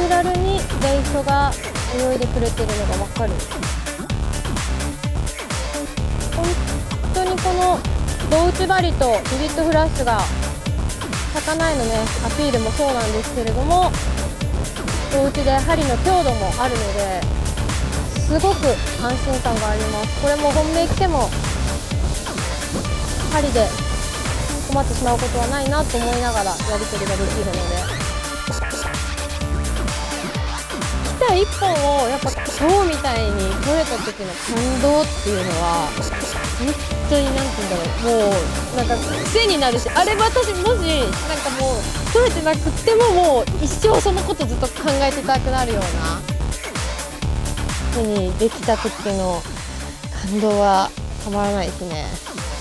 チュラルにレイソが泳いでくれてるのが分かる。本当にこの胴打ち針とビビットフラッシュが魚へのねアピールもそうなんですけれども、胴打ちで針の強度もあるのですごく安心感があります。これも本命来ても針で困ってしまうことはないなと思いながらやり取りができるので、来た1本をやっぱ今日みたいに取れた時の感動っていうのは本当に何て言うんだろう、もうなんか癖になるし、あれ私もしなんかもう取れてなくってももう一生そのことずっと考えてたくなるような風にできた時の感動はたまらないですね。